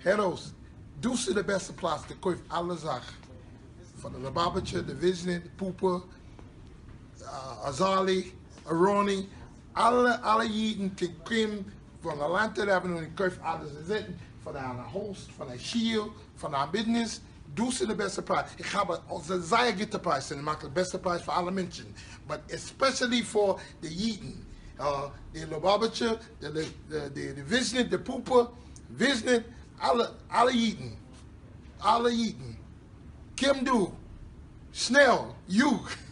Heraus, du sie der beste Platz, der kauft alle Sachen. Von der Lubavitcher, der Wisnet, der Puppe, Azali, Aroni, alle Jiden, die kommen von der Land Avenue und kaufen alles zitten, von der Host, von der Schiel, von der Business. Du sie der beste Preis. Ich habe also sehr gute Preis, und ich mache den besten Preis für alle Menschen. But especially for the Jiden. Die Lubavitcher, die Wisnet, die Puppe, Wisnet, alle Jiden. Alle Jiden. Kim du, schnell, you.